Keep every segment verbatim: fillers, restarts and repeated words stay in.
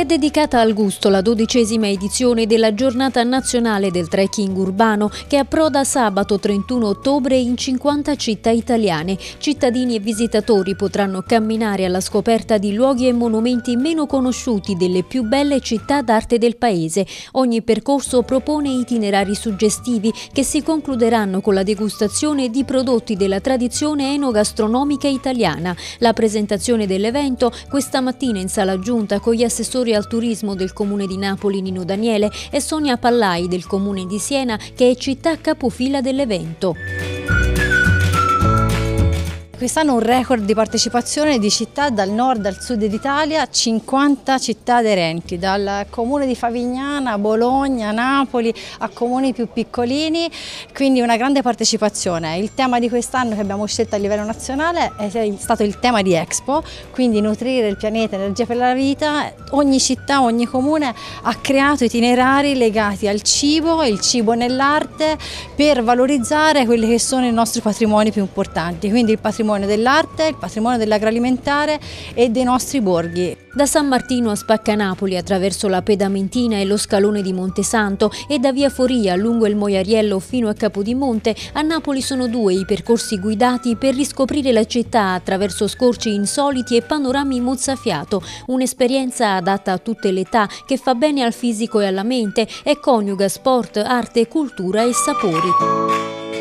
dedicata al gusto la dodicesima edizione della Giornata Nazionale del Trekking Urbano, che approda sabato trentuno ottobre in cinquanta città italiane. Cittadini e visitatori potranno camminare alla scoperta di luoghi e monumenti meno conosciuti delle più belle città d'arte del paese. Ogni percorso propone itinerari suggestivi che si concluderanno con la degustazione di prodotti della tradizione enogastronomica italiana. La presentazione dell'evento questa mattina in sala giunta con gli assessori al turismo del Comune di Napoli Nino Daniele e Sonia Pallai del Comune di Siena, che è città capofila dell'evento. Quest'anno un record di partecipazione di città dal nord al sud d'Italia, cinquanta città aderenti, dal comune di Favignana, Bologna, Napoli a comuni più piccolini, quindi una grande partecipazione. Il tema di quest'anno che abbiamo scelto a livello nazionale è stato il tema di Expo, quindi nutrire il pianeta, energia per la vita. Ogni città, ogni comune ha creato itinerari legati al cibo, il cibo nell'arte, per valorizzare quelli che sono i nostri patrimoni più importanti, quindi il patrimonio dell'arte, il patrimonio dell'agroalimentare e dei nostri borghi. Da San Martino a Spaccanapoli attraverso la Pedamentina e lo scalone di Montesanto e da Via Foria lungo il Moiariello fino a Capodimonte, a Napoli sono due i percorsi guidati per riscoprire la città attraverso scorci insoliti e panorami mozzafiato, un'esperienza adatta a tutte le età che fa bene al fisico e alla mente e coniuga sport, arte, cultura e sapori.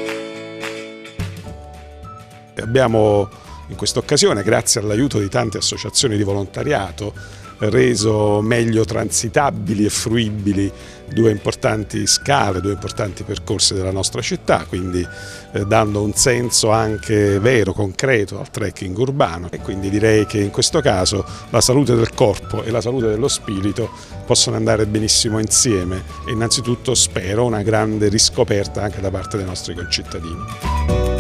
Abbiamo in questa occasione, grazie all'aiuto di tante associazioni di volontariato, reso meglio transitabili e fruibili due importanti scale, due importanti percorsi della nostra città, quindi eh, dando un senso anche vero, concreto al trekking urbano. E quindi direi che in questo caso la salute del corpo e la salute dello spirito possono andare benissimo insieme e innanzitutto spero una grande riscoperta anche da parte dei nostri concittadini.